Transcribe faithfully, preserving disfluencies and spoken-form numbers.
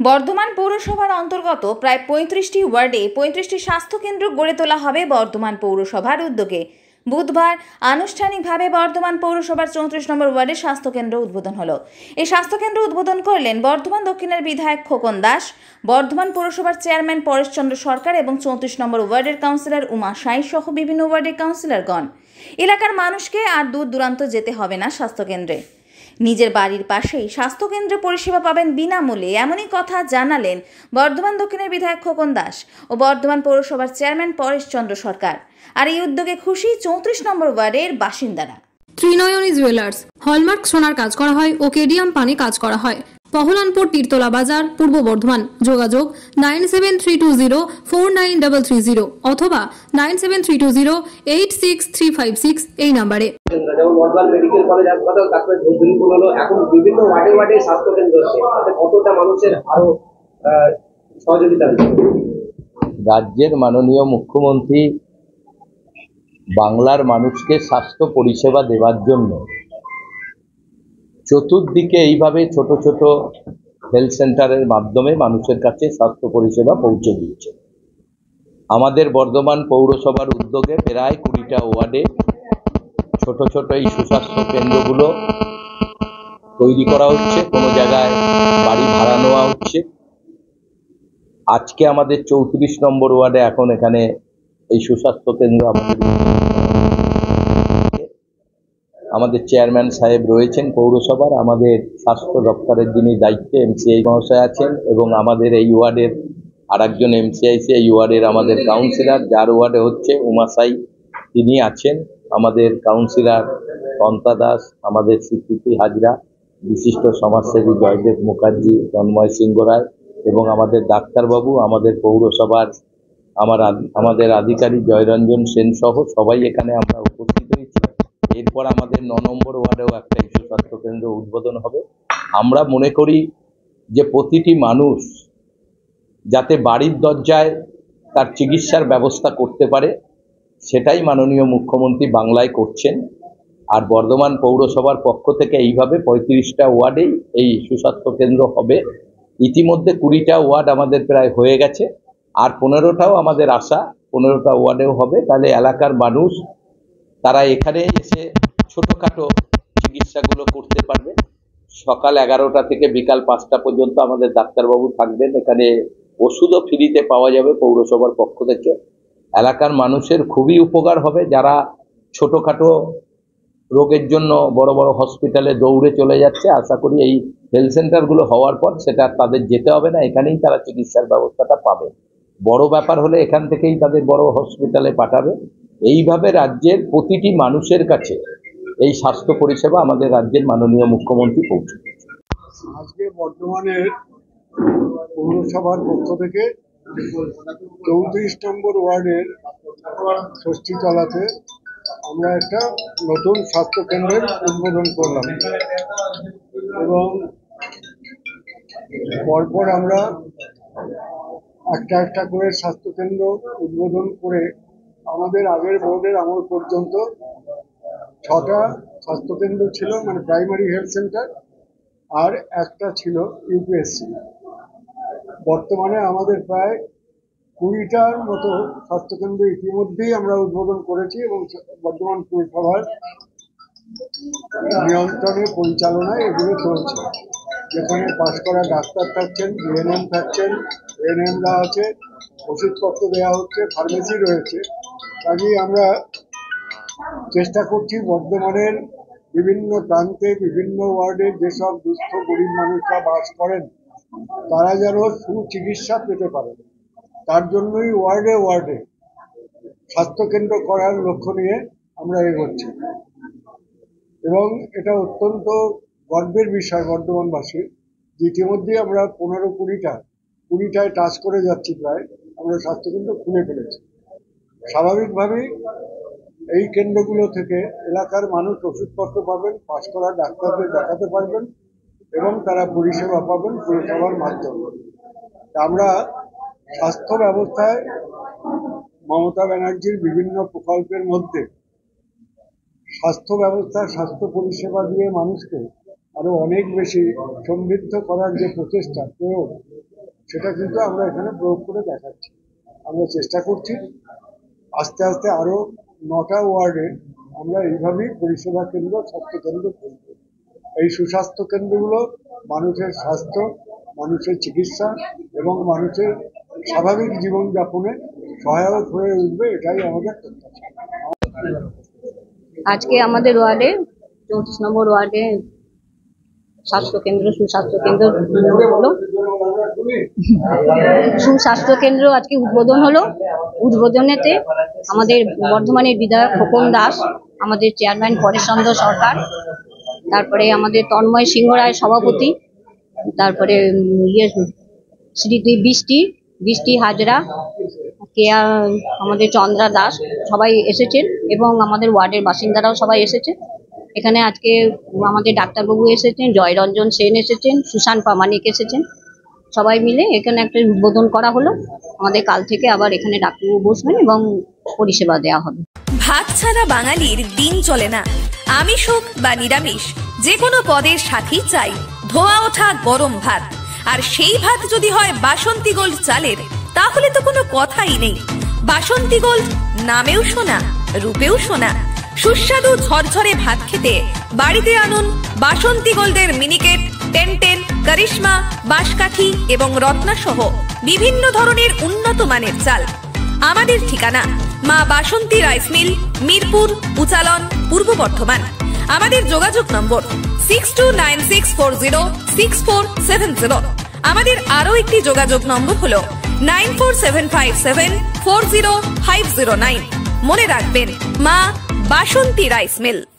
বর্ধমান পৌরসভার অন্তর্গত প্রায় পঁয়ত্রিশটি ওয়ার্ডে পঁয়ত্রিশটি স্বাস্থ্যকেন্দ্র গড়ে তোলা হবে বর্ধমান পৌরসভার উদ্যোগে। বুধবার আনুষ্ঠানিকভাবে বর্ধমান পৌরসভার চৌত্রিশ নম্বর ওয়ার্ডের স্বাস্থ্যকেন্দ্র উদ্বোধন হলো। এই স্বাস্থ্যকেন্দ্র উদ্বোধন করলেন বর্ধমান দক্ষিণের বিধায়ক খোকন দাস, বর্ধমান পৌরসভার চেয়ারম্যান পরেশচন্দ্র সরকার এবং চৌত্রিশ নম্বর ওয়ার্ডের কাউন্সিলর উমা সাই সহ বিভিন্ন ওয়ার্ডের কাউন্সিলরগণ। এলাকার মানুষকে আর দূর দূরান্ত যেতে হবে না স্বাস্থ্যকেন্দ্রে, নিজের বাড়ির পাশেই স্বাস্থ্যকেন্দ্র পরিষেবা পাবেন বিনামূল্যে, এমনই কথা জানালেন বর্ধমান দক্ষিণের বিধায়ক খোকন দাস ও বর্ধমান পৌরসভার চেয়ারম্যান পরেশচন্দ্র সরকার। আর এই উদ্যোগে খুশি চৌত্রিশ নম্বর ওয়ার্ডের বাসিন্দারা। ত্রিনয়নী জুয়েলার্স হলমার্ক সোনার কাজ করা হয় ও কেডিয়াম পানি কাজ করা হয়। পহলানপুর তীরতলা বাজার, পূর্ব বর্ধমান। যোগাযোগ nine seven three two zero four nine double three zero অথবা nine seven three two zero eight six three five six এই নাম্বারে। যেমন বর্ধমান মেডিকেল কলেজ হাসপাতাল, তারপরে ধূপগুড়ি হলো, এখন বিভিন্ন ওয়ার্ডে ওয়ার্ডে স্বাস্থ্যকেন্দ্র হচ্ছে, তাতে কতটা মানুষের আরো সহযোগিতা হচ্ছে। রাজ্যের মাননীয় মুখ্যমন্ত্রী বাংলার মানুষকে স্বাস্থ্য পরিষেবা দেওয়ার জন্য চতুর্দিকে এইভাবে ছোট ছোট হেলথ সেন্টারের মাধ্যমে মানুষের কাছে স্বাস্থ্য পরিষেবা পৌঁছে দিচ্ছে। আমাদের বর্ধমান পৌরসভার উদ্যোগে প্রায় কুড়িটা ওয়ার্ডে ছোট ছোট এই সুস্বাস্থ্য কেন্দ্রগুলো তৈরি করা হচ্ছে, কোনো জায়গায় বাড়ি ভাড়া নেওয়া হচ্ছে। আজকে আমাদের চৌত্রিশ নম্বর ওয়ার্ডে এখন এখানে এই সুস্বাস্থ্য কেন্দ্র আমাদের আমাদের চেয়ারম্যান সাহেব রয়েছেন পৌরসভার, আমাদের স্বাস্থ্য দপ্তরের যিনি দায়িত্বে এমসিআই মহাশয় আছেন, এবং আমাদের এই ওয়ার্ডের আর একজন এমসিআইসি এই ওয়ার্ডের আমাদের কাউন্সিলর, যার ওয়ার্ডে হচ্ছে উমাসাই, তিনি আছেন। আমাদের কাউন্সিলর তন্তা দাস, আমাদের স্বীকৃতি হাজরা, বিশিষ্ট সমাজসেবী জয়দেব মুখার্জি, তন্ময় সিংহ রায় এবং আমাদের ডাক্তারবাবু, আমাদের পৌরসভার আমার আমাদের আধিকারিক জয়রঞ্জন সেন সহ সবাই এখানে আমরা উপস্থিত হয়েছি। এরপর আমাদের ন নম্বর ওয়ার্ডেও একটা শিশু স্বাস্থ্য কেন্দ্র উদ্বোধন হবে। আমরা মনে করি যে প্রতিটি মানুষ যাতে বাড়ির দরজায় তার চিকিৎসার ব্যবস্থা করতে পারে, সেটাই মাননীয় মুখ্যমন্ত্রী বাংলায় করছেন। আর বর্ধমান পৌরসভার পক্ষ থেকে এইভাবে পঁয়ত্রিশটা ওয়ার্ডেই এই সুস্বাস্থ্য কেন্দ্র হবে। ইতিমধ্যে কুড়িটা ওয়ার্ড আমাদের প্রায় হয়ে গেছে, আর পনেরোটাও আমাদের আশা পনেরোটা ওয়ার্ডেও হবে। তাহলে এলাকার মানুষ তারা এখানে এসে ছোটোখাটো চিকিৎসাগুলো করতে পারবে। সকাল এগারোটা থেকে বিকাল পাঁচটা পর্যন্ত আমাদের ডাক্তারবাবু থাকবেন। এখানে ওষুধও ফ্রিতে পাওয়া যাবে পৌরসভার পক্ষ থেকে। এলাকার মানুষের খুবই উপকার হবে। যারা ছোটোখাটো রোগের জন্য বড় বড় হসপিটালে দৌড়ে চলে যাচ্ছে, আশা করি এই হেলথ সেন্টারগুলো হওয়ার পর সেটা তাদের যেতে হবে না, এখানেই তারা চিকিৎসার ব্যবস্থাটা পাবে। বড় ব্যাপার হলে এখান থেকেই তাদের বড় হসপিটালে পাঠাবে। এইভাবে রাজ্যের প্রতিটি মানুষের কাছে এই স্বাস্থ্য পরিষেবা আমাদের রাজ্যের মাননীয় মুখ্যমন্ত্রী পৌঁছে দিচ্ছে। আজকে বর্ধমানের পৌরসভার পক্ষ থেকে চৌত্রিশ নম্বর ওয়ার্ডের ষষ্ঠীতলাতে আমরা একটা নতুন স্বাস্থ্য কেন্দ্রের উদ্বোধন করলাম, এবং পরপর আমরা একটা একটা করে স্বাস্থ্যকেন্দ্র উদ্বোধন করে আমাদের আগের বোর্ডের আমল পর্যন্ত ছটা স্বাস্থ্যকেন্দ্র ছিল, মানে প্রাইমারি হেলথ সেন্টার, আর একটা ছিল ইউপিএসসি। বর্তমানে আমাদের প্রায় কুড়িটার মতো স্বাস্থ্যকেন্দ্র ইতিমধ্যেই আমরা উদ্বোধন করেছি, এবং বর্তমান পৌরসভার নিয়ন্ত্রণে পরিচালনায় এগুলো চলছে, যেখানে পাশ করা ডাক্তার থাকছেন, বিএনএম থাকছেন, এএনএমরা আছে, ওষুধপত্র দেওয়া হচ্ছে, ফার্মেসি রয়েছে। কাজেই আমরা চেষ্টা করছি বর্ধমানের বিভিন্ন প্রান্তে বিভিন্ন ওয়ার্ডে যেসব দুস্থ গরিব মানুষরা বাস করেন তারা যেন সুচিকিৎসা পেতে পারেন, তার জন্যই ওয়ার্ডে ওয়ার্ডে স্বাস্থ্যকেন্দ্র করার লক্ষ্য নিয়ে আমরা এগোচ্ছি। এবং এটা অত্যন্ত গর্বের বিষয় বর্ধমানবাসীর যে ইতিমধ্যেই আমরা পনেরো কুড়িটা কুড়িটায় টাচ করে যাচ্ছি, প্রায় আমরা স্বাস্থ্যকেন্দ্র খুলে ফেলেছি। স্বাভাবিকভাবেই এই কেন্দ্রগুলো থেকে এলাকার মানুষ ওষুধপত্র পাবেন, পাশ করা ডাক্তারদের দেখাতে পারবেন এবং তারা পরিষেবা পাবেন পরিষেবার মাধ্যমে। আমরা স্বাস্থ্য ব্যবস্থায় মমতা ব্যানার্জির বিভিন্ন প্রকল্পের মধ্যে স্বাস্থ্য ব্যবস্থা, স্বাস্থ্য পরিষেবা দিয়ে মানুষকে আরো অনেক বেশি সমৃদ্ধ করার যে প্রচেষ্টা, প্রয়োগ, সেটা কিন্তু আমরা এখানে প্রয়োগ করে দেখাচ্ছি। আমরা চেষ্টা করছি আস্তে আস্তে আরও নটা ওয়ার্ডে আমরা এইভাবেই পরিষেবা কেন্দ্র, স্বাস্থ্যকেন্দ্র খুলব। এই সুস্বাস্থ্য কেন্দ্রগুলো মানুষের স্বাস্থ্য, মানুষের চিকিৎসা এবং মানুষের স্বাভাবিক জীবনযাপনে সহায়ক হয়ে উঠবে, এটাই আমাদের প্রত্যাশা। আজকে আমাদের ওয়ার্ডে চৌত্রিশ নম্বর ওয়ার্ডে স্বাস্থ্য কেন্দ্র সুস্বাস্থ্য কেন্দ্র হলো সুস্বাস্থ্য কেন্দ্র আজকে উদ্বোধন হলো। উদ্বোধনেতে আমাদের বর্ধমানের বিধায়ক খোকন দাস, আমাদের চেয়ারম্যান পরেশচন্দ্র সরকার, তারপরে আমাদের তন্ময় সিংহ রায় সভাপতি, তারপরে ইয়ে শ্রীতি বৃষ্টি বৃষ্টি হাজরা, কেয়া আমাদের চন্দ্রা দাস সবাই এসেছেন এবং আমাদের ওয়ার্ডের বাসিন্দারাও সবাই এসেছে। এখানে আজকে আমাদের ডাক্তারবাবু এসেছেন, জয়রঞ্জন সেন এসেছেন, সুশান প্রামাণিক এসেছেন, সবাই মিলে এখানে একটা উদ্বোধন করা হলো। আমাদের কাল থেকে আবার এখানে ডাক্তারবাবু বসবেন এবং পরিষেবা দেওয়া হবে। ভাত ছাড়া বাঙালির দিন চলে না। আমিষ হোক বা নিরামিষ, যে কোনো পদের সাথেই চাই ধোয়া ওঠা গরম ভাত। আর সেই ভাত যদি হয় বাসন্তী গোল্ড চালের, তাহলে তো কোনো কথাই নেই। বাসন্তী গোল্ড নামেও শোনা, রূপেও শোনা। সুস্বাদু ঝরঝরে ভাত খেতে বাড়িতে আনুন বাসন্তী গোল্ডের মিনিকেট, টেন টেন, করিশ্মা, বাঁশকাঠি এবং রত্না সহ বিভিন্ন ধরনের উন্নত মানের চাল। আমাদের ঠিকানা মা বাসন্তী রাইস মিল, মিরপুর, উচালন, পূর্ব বর্ধমান। আমাদের যোগাযোগ নম্বর six two nine six four zero six four seven zero. আমাদের আরো একটি যোগাযোগ নম্বর হলো nine four seven five seven four zero five zero nine. মনে রাখবেন, মা বাসন্তী রাইস মিল।